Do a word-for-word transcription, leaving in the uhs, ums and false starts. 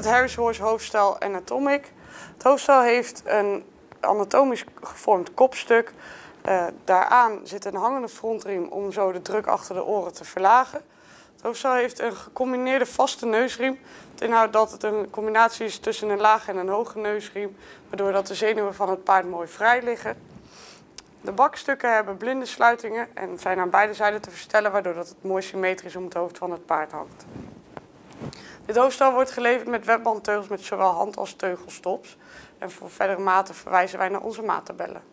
het Harris Horse hoofdstel Anatomic. Het hoofdstel heeft een anatomisch gevormd kopstuk. Uh, daaraan zit een hangende frontriem om zo de druk achter de oren te verlagen. Het hoofdstel heeft een gecombineerde vaste neusriem. Dat inhoudt dat het een combinatie is tussen een lage en een hoge neusriem, waardoor dat de zenuwen van het paard mooi vrij liggen. De bakstukken hebben blinde sluitingen en zijn aan beide zijden te verstellen, waardoor dat het mooi symmetrisch om het hoofd van het paard hangt. Dit hoofdstel wordt geleverd met webbandteugels met zowel hand- als teugelstops. En voor verdere maten verwijzen wij naar onze maattabellen.